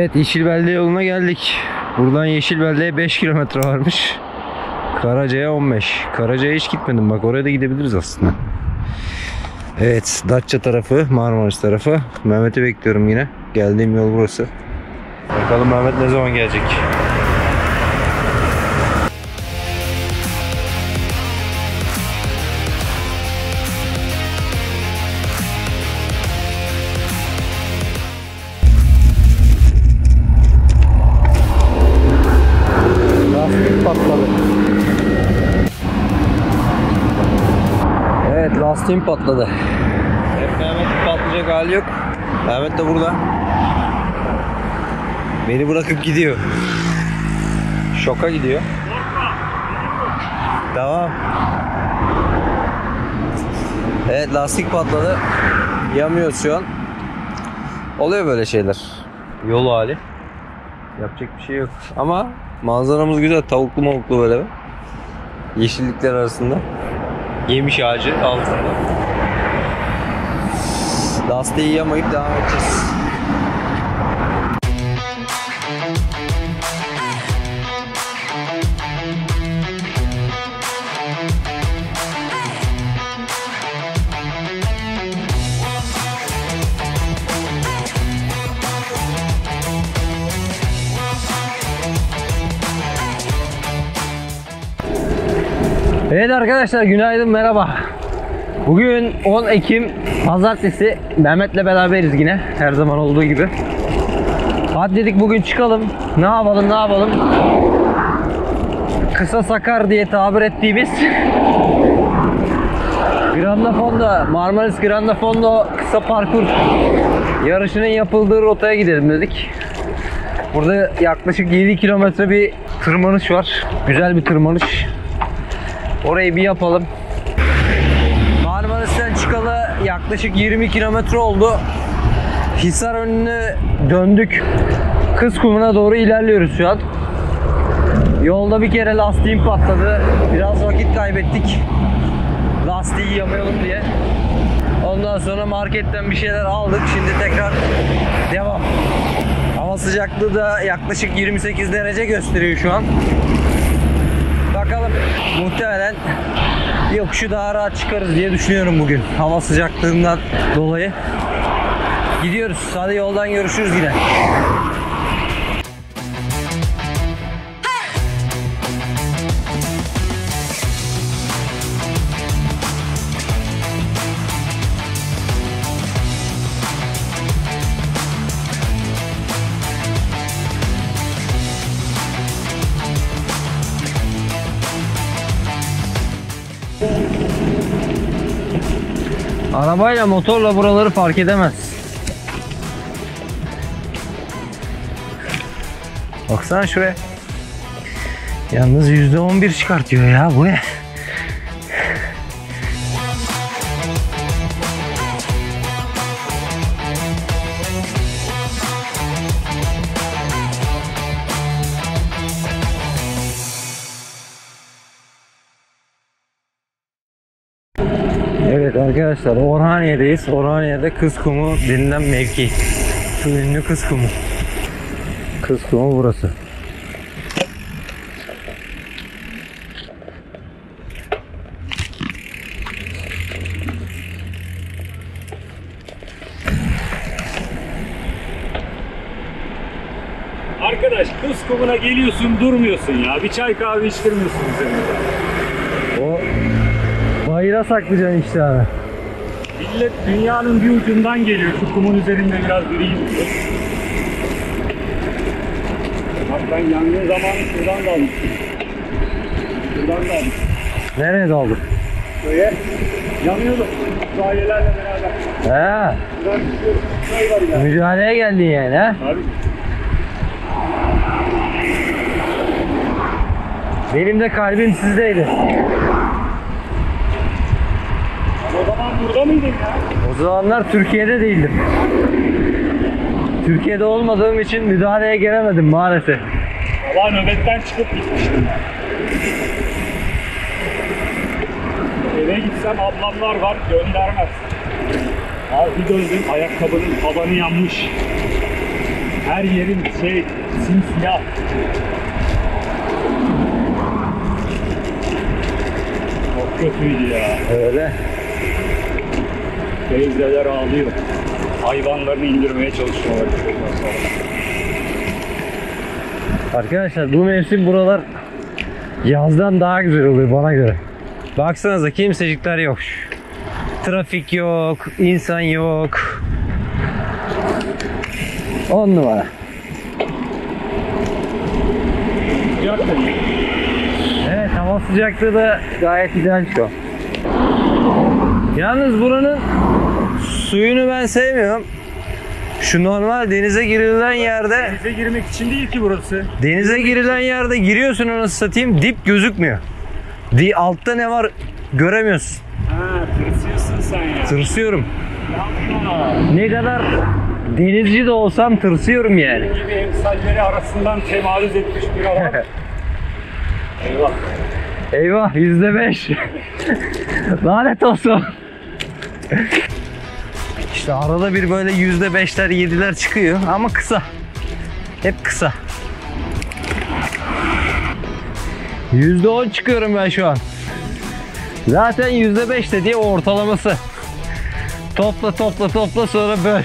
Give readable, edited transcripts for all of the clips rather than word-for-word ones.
Evet, Yeşilbelde yoluna geldik. Buradan Yeşilbelde'ye 5 kilometre varmış. Karaca'ya 15. Karaca'ya hiç gitmedim, bak oraya da gidebiliriz aslında. Evet, Datça tarafı, Marmaris tarafı. Mehmet'i bekliyorum yine. Geldiğim yol burası. Bakalım Mehmet ne zaman gelecek. Lastik patladı. Evet, lastiğim patladı. Hep Mehmet'in patlayacak hali yok. Mehmet de burada. Beni bırakıp gidiyor. Şoka gidiyor. Tamam. Evet, lastik patladı. Yanmıyoruz şu an. Oluyor böyle şeyler. Yol hali. Yapacak bir şey yok. Ama manzaramız güzel. Tavuklu mavuklu böyle. Yeşillikler arasında. Yemiş ağacı altında. Lastiği yamayıp devam edeceğiz. Evet arkadaşlar, günaydın, merhaba. Bugün 10 Ekim Pazartesi. Mehmet'le beraberiz yine, her zaman olduğu gibi. Hadi dedik bugün çıkalım. Ne yapalım? Kısa Sakar diye tabir ettiğimiz Granda Fondo, Marmaris Granda Fondo kısa parkur yarışının yapıldığı rotaya gidelim dedik. Burada yaklaşık 7 kilometre bir tırmanış var. Güzel bir tırmanış. Orayı bir yapalım. Marmaris'ten çıkalı yaklaşık 20 kilometre oldu. Hisarönü'ne döndük. Kızkum'una doğru ilerliyoruz şu an. Yolda bir kere lastiğim patladı. Biraz vakit kaybettik. Lastiği yamayalım diye. Ondan sonra marketten bir şeyler aldık. Şimdi tekrar devam. Hava sıcaklığı da yaklaşık 28 derece gösteriyor şu an. Bakalım, muhtemelen yokuşu daha rahat çıkarız diye düşünüyorum bugün. Hava sıcaklığından dolayı. Gidiyoruz. Hadi yoldan görüşürüz yine. Arabayla motorla buraları fark edemez. Baksana şuraya. Yalnız %11 çıkartıyor ya, bu ne? Evet arkadaşlar, Orhaniye'deyiz. Orhaniye'de Kızkumu denilen mevki. Şu ünlü Kızkumu. Kızkumu burası. Arkadaş, Kızkumu'na geliyorsun, durmuyorsun ya. Bir çay kahve içtirmiyorsun bize. O bayıra saklayacaksın işte abi. Millet dünyanın bir ucundan geliyor. Şu kumun üzerinde biraz yürüyeyim diye. Bak ben yangın zamanı şuradan da almıştım. Şuradan da almıştım. Nereye daldın? Böyle yanıyordum. Itfaiyelerle beraber. He. Şuradan çıkıyorum. Çay var ya. Müdahaleye geldin yani ha? Abi. Benim de kalbim sizdeydi. O zaman burada mıydın ya? O zamanlar Türkiye'de değildim. Türkiye'de olmadığım için müdahaleye gelemedim maalesef. Valla nöbetten çıkıp gitmiştim. Eve gitsem ablamlar var, göndermez. Abi bir döndüm, ayakkabının tabanı yanmış. Her yerin simsiyah. Çok kötüydü ya. Öyle. Teyzeler ağlıyor. Hayvanlarını indirmeye çalışıyorlar. Arkadaşlar bu mevsim buralar yazdan daha güzel oluyor bana göre. Baksanıza kimsecikler yok. Trafik yok, insan yok. 10 numara. Sıcak da değil. Evet, hava sıcaklığı da gayet ideal şu an. Yalnız buranın suyunu ben sevmiyorum. Şu normal denize girilen yerde, Denize girmek için değil ki burası. denize girilen yerde giriyorsun, onu satayım, dip gözükmüyor. Altta ne var göremiyorsun. Ha, tırsıyorsun sen ya. Tırsıyorum. Yapma. Ne kadar denizci de olsam tırsıyorum yani. Benim gibi emsalleri arasından temayüz etmiş bir adam. Eyvah. Eyvah, %5. Lanet olsun. İşte arada bir böyle %5'ler 7'ler çıkıyor ama kısa. Hep kısa. %10 çıkıyorum ben şu an. Zaten %5 dediği ortalaması. Topla sonra böl.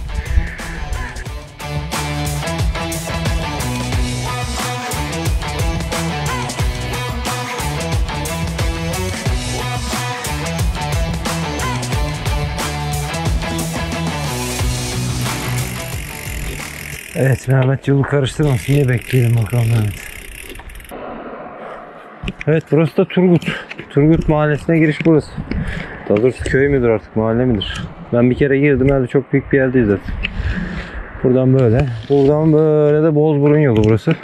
Evet, Mehmet yolu karıştırmasın diye bekleyelim bakalım Mehmet. Evet, burası da Turgut. Turgut Mahallesi'ne giriş burası. Daha doğrusu köy müdür artık, mahalle midir? Ben bir kere girdim, herhalde çok büyük bir yerdeyiz zaten. Buradan böyle. Buradan böyle de Bozburun yolu burası.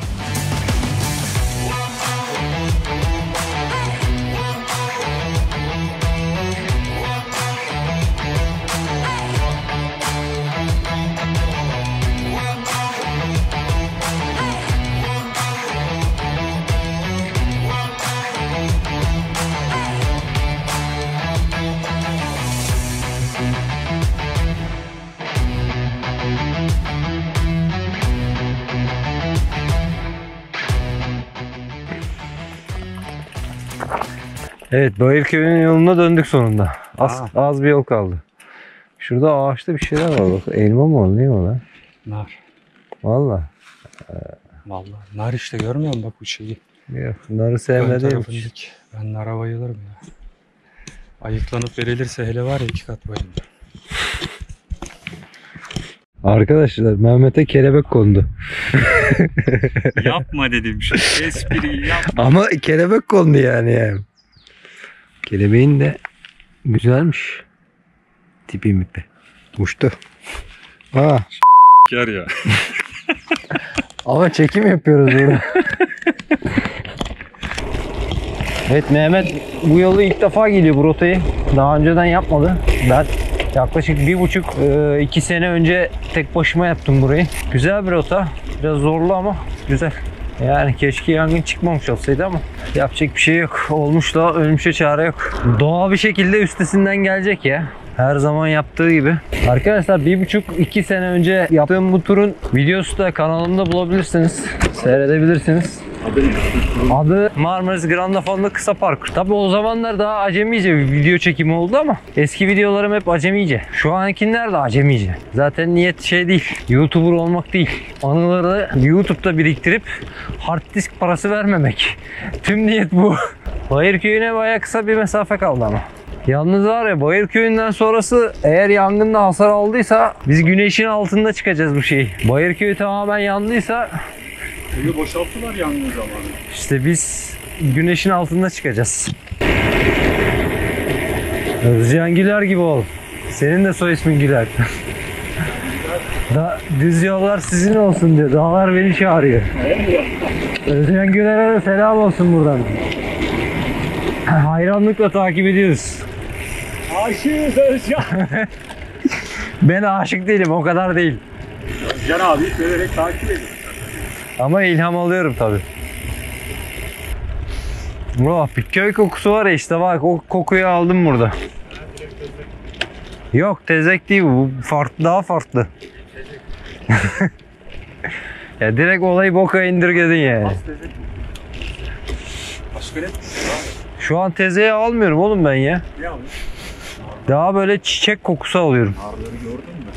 Evet, Bayırköy'ün yoluna döndük sonunda. Az bir yol kaldı. Şurada ağaçta bir şeyler var bak. Elma mı o? Ne o lan? Nar. Valla. Vallahi nar işte, görmüyor musun bak bu şeyi? Yok, narı sevmediğim için. Ben nara bayılırım ya. Ayıklanıp verilirse hele var ya 2 kat bayılırım. Arkadaşlar, Mehmet'e kelebek kondu. Yapma dedim şu espriyi yapma. Ama kelebek kondu yani. Kelebeğin de güzelmiş. Tipi mipi. Uçtu. Aa. Kar ya. Ama çekim yapıyoruz burada. Evet, Mehmet bu yolu ilk defa geliyor, bu rotayı. Daha önceden yapmadı. Ben yaklaşık 1,5-2 sene önce tek başıma yaptım burayı. Güzel bir rota. Biraz zorlu ama güzel. Yani keşke yangın çıkmamış olsaydı ama yapacak bir şey yok. Olmuş da ölmüşe çare yok. Doğa bir şekilde üstesinden gelecek ya. Her zaman yaptığı gibi. Arkadaşlar 1,5-2 sene önce yaptığım bu turun videosu da kanalımda bulabilirsiniz. Seyredebilirsiniz. Adı Marmaris Grand Affon'da kısa parkur. Tabi o zamanlar daha acemice bir video çekimi oldu ama eski videolarım hep acemice. Şu ankiler de acemice. Zaten niyet şey değil, YouTuber olmak değil. Anıları YouTube'da biriktirip hard disk parası vermemek. Tüm niyet bu. Bayırköy'üne baya kısa bir mesafe kaldı ama. Yalnız var ya, Bayırköy'ünden sonrası eğer yangında hasar aldıysa biz güneşin altında çıkacağız bu şeyi. Bayırköy tamamen yandıysa Köyü boşalttılar yangın zamanı. İşte biz güneşin altında çıkacağız. Özcan Güler gibi ol. Senin de soy ismin Güler. Düz yollar sizin olsun diyor. Dağlar beni çağırıyor. Özcan Güler'e de selam olsun buradan. Hayranlıkla takip ediyoruz. Aşığız Özcan. Ben aşık değilim, o kadar değil. Özcan abi severek takip ediyor. Ama ilham alıyorum tabii. Oh, bir köy kokusu var ya işte, bak o kokuyu aldım burada. Yok, tezek değil bu. Farklı, daha farklı. Ya direkt olayı boka indirgedin yani. Başka ne? Şu an tezeye almıyorum oğlum ben ya. Ne almış? Daha böyle çiçek kokusu alıyorum. Narları gördün mü?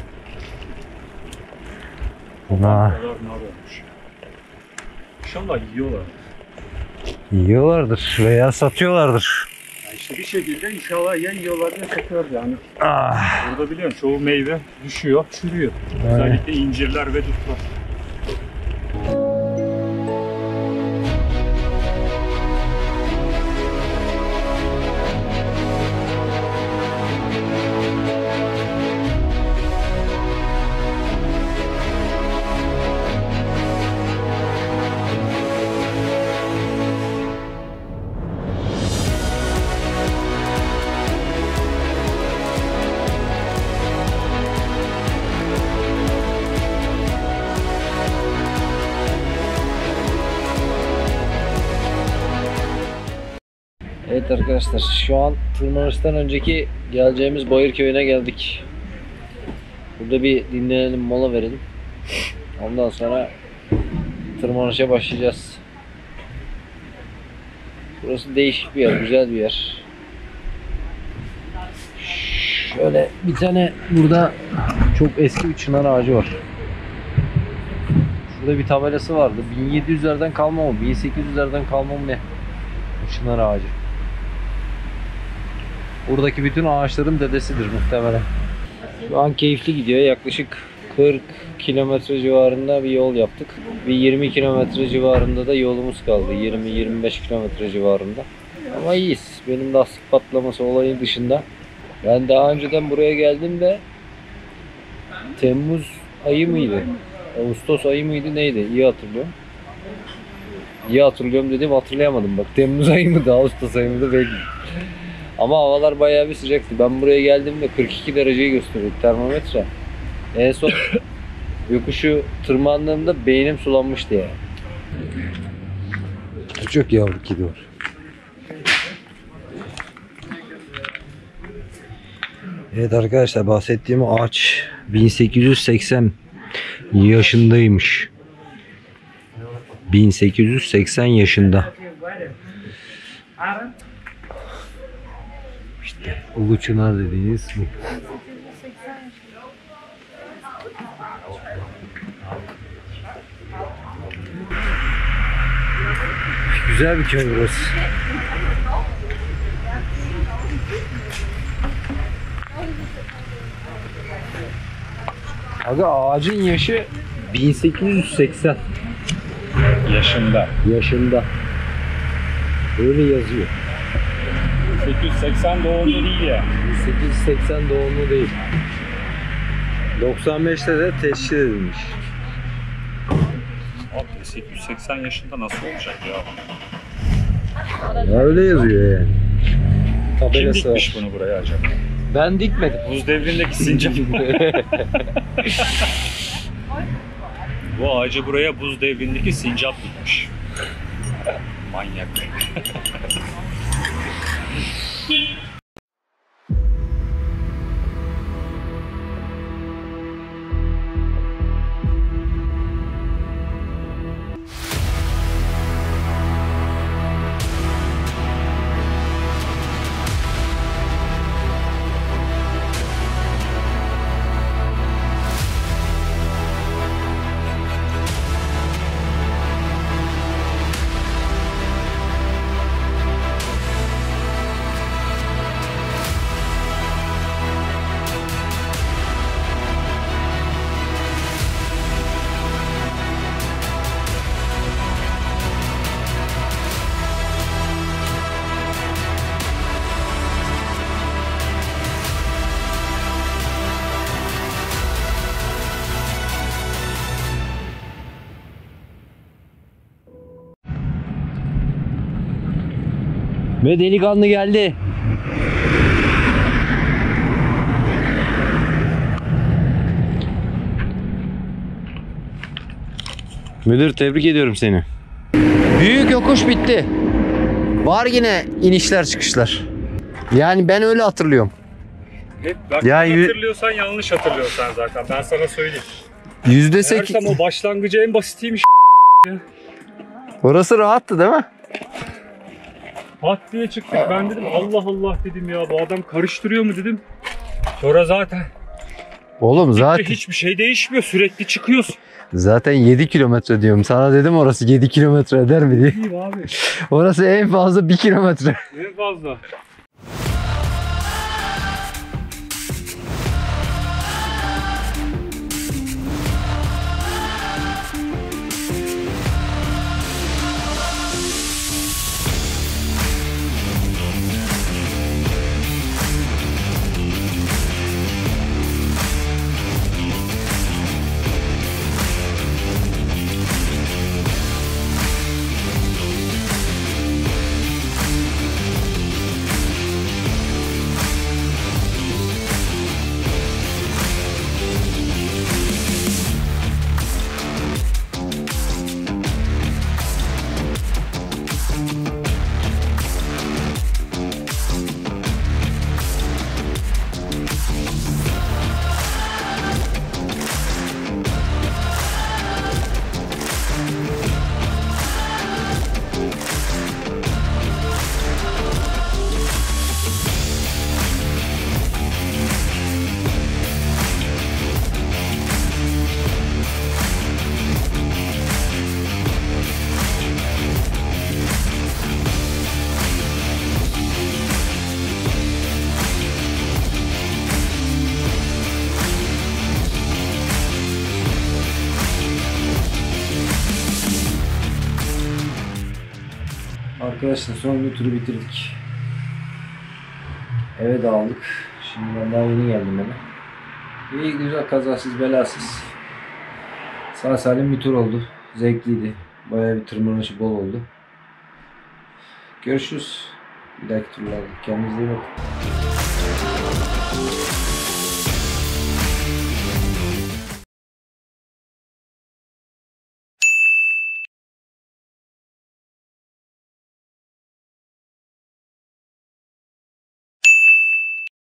Nar. Nar olmuş. İnşallah yiyorlar. Yiyorlardır veya satıyorlardır. Yani işte bir şekilde inşallah ya yiyorlar ya satıyor yani. Ah. Burada biliyorsun çoğu meyve düşüyor, çürüyor. Aynen. Özellikle incirler ve dutlar. Evet arkadaşlar, şu an tırmanıştan önceki geleceğimiz Bayır Köyü'ne geldik. Burada bir dinlenelim, mola verelim. Ondan sonra tırmanışa başlayacağız. Burası değişik bir yer, güzel bir yer. Şöyle bir tane burada çok eski bir çınar ağacı var. Şurada bir tabelası vardı. 1700'lerden kalma mı? 1800'lerden kalma mı ne? Bu çınar ağacı. Buradaki bütün ağaçların dedesidir muhtemelen. Şu an keyifli gidiyor. Yaklaşık 40 kilometre civarında bir yol yaptık. Bir 20 kilometre civarında da yolumuz kaldı. 20-25 kilometre civarında. Ama iyiyiz. Benim lastik patlaması olayı dışında. Ben daha önceden buraya geldiğimde Temmuz ayı mıydı? Ağustos ayı mıydı neydi? İyi hatırlıyorum. İyi hatırlıyorum dedim, hatırlayamadım bak. Temmuz ayı mıydı, Ağustos ayı mıydı belki. Ama havalar bayağı bir sıcaktı. Ben buraya geldiğimde 42 dereceyi gösteriyordu termometre. En son yokuşu tırmandığımda beynim sulanmıştı yani. Çok yavru kedi var. Evet arkadaşlar, bahsettiğim ağaç 1880 yaşındaymış. 1880 yaşında. İşte Ulu Çınar dediğiniz bu. Güzel bir köy burası. Aga ağacın yaşı 1880 yaşında. Öyle yazıyor. 880 doğumlu değil ya. 1880 doğumlu değil. 95'te de teşhis edilmiş. Abi 880 yaşında nasıl olacak ya? Öyle yazıyor yani. Kim Tabelası dikmiş var. bunu buraya acaba? Ben dikmedim. Buz devrindeki sincap. Bu ağacı buraya buz devrindeki sincap dikmiş. Manyak. Ve delikanlı geldi. Müdür, tebrik ediyorum seni. Büyük yokuş bitti. Var yine inişler çıkışlar. Yani ben öyle hatırlıyorum. Bak Ya hatırlıyorsan yanlış hatırlıyorsan zaten. Ben sana söyleyeyim. %8. Meğersem o başlangıcı en basitiymiş. Orası rahattı değil mi? Pat diye çıktık. Ben dedim Allah Allah dedim ya, bu adam karıştırıyor mu dedim. Sonra zaten Oğlum zaten hiçbir şey değişmiyor. Sürekli çıkıyoruz. zaten 7 kilometre diyorum. Sana dedim orası 7 kilometre eder mi diye. İyi abi. Orası en fazla 1 kilometre. En fazla. Arkadaşlar sonunda turu bitirdik. Eve dağıldık. Şimdi ben daha yeni geldim eve. İyi güzel, kazasız belasız. Sağ salim bir tur oldu. Zevkliydi. Bayağı bir tırmanışı bol oldu. Görüşürüz. Bir dahaki turlarda. Kendinize iyi bakın.